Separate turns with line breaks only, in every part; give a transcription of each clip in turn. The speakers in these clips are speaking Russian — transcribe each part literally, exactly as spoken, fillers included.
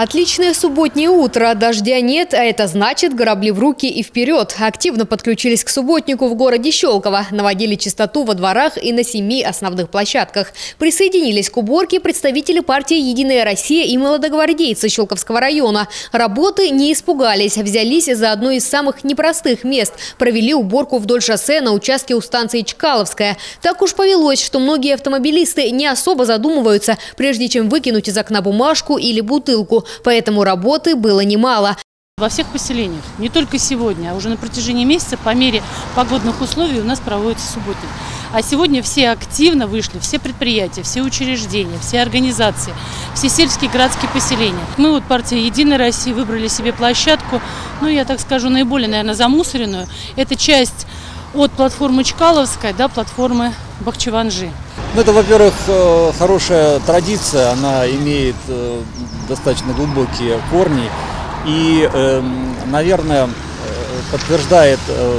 Отличное субботнее утро. Дождя нет, а это значит грабли в руки и вперед. Активно подключились к субботнику в городе Щелково. Наводили чистоту во дворах и на семи основных площадках. Присоединились к уборке представители партии «Единая Россия» и молодогвардейцы Щелковского района. Работы не испугались. Взялись за одно из самых непростых мест. Провели уборку вдоль шоссе на участке у станции Чкаловская. Так уж повелось, что многие автомобилисты не особо задумываются, прежде чем выкинуть из окна бумажку или бутылку. Поэтому работы было немало.
Во всех поселениях, не только сегодня, а уже на протяжении месяца по мере погодных условий у нас проводится субботник. А сегодня все активно вышли, все предприятия, все учреждения, все организации, все сельские городские поселения. Мы вот партия «Единая Россия» выбрали себе площадку, ну я так скажу, наиболее, наверное, замусоренную. Это часть от платформы Чкаловская до платформы Бахчеванжи.
Ну, это, во-первых, хорошая традиция, она имеет достаточно глубокие корни и, наверное, подтверждает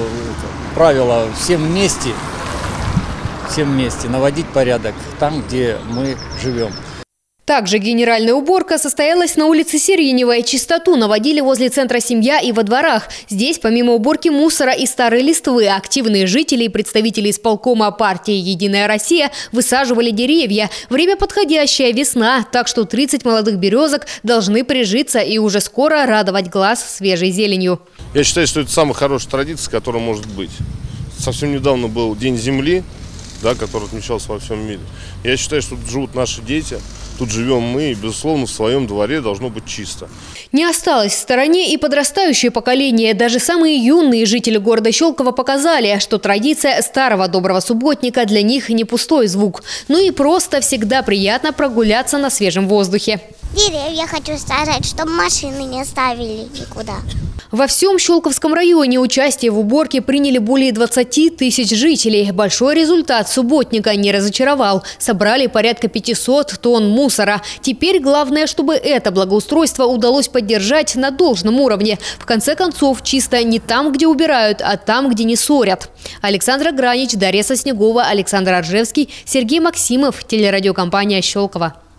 правило всем вместе, всем вместе наводить порядок там, где мы живем.
Также генеральная уборка состоялась на улице Сиреневой. Чистоту наводили возле центра «Семья» и во дворах. Здесь, помимо уборки мусора и старой листвы, активные жители и представители исполкома партии «Единая Россия» высаживали деревья. Время подходящее, весна, так что тридцать молодых березок должны прижиться и уже скоро радовать глаз свежей зеленью.
Я считаю, что это самая хорошая традиция, которая может быть. Совсем недавно был День Земли, да, который отмечался во всем мире. Я считаю, что тут живут наши дети. Тут живем мы, и, безусловно, в своем дворе должно быть чисто.
Не осталось в стороне и подрастающее поколение. Даже самые юные жители города Щелково показали, что традиция старого доброго субботника для них не пустой звук. Ну и просто всегда приятно прогуляться на свежем воздухе.
Деревья хочу сажать, чтобы машины не ставили никуда.
Во всем Щелковском районе участие в уборке приняли более двадцати тысяч жителей. Большой результат субботника не разочаровал. Собрали порядка пятисот тонн мусора. Теперь главное, чтобы это благоустройство удалось поддержать на должном уровне. В конце концов, чисто не там, где убирают, а там, где не ссорят. Александра Гранич, Дарья Соснегова, Александр Аржевский, Сергей Максимов, телерадиокомпания «Щелково».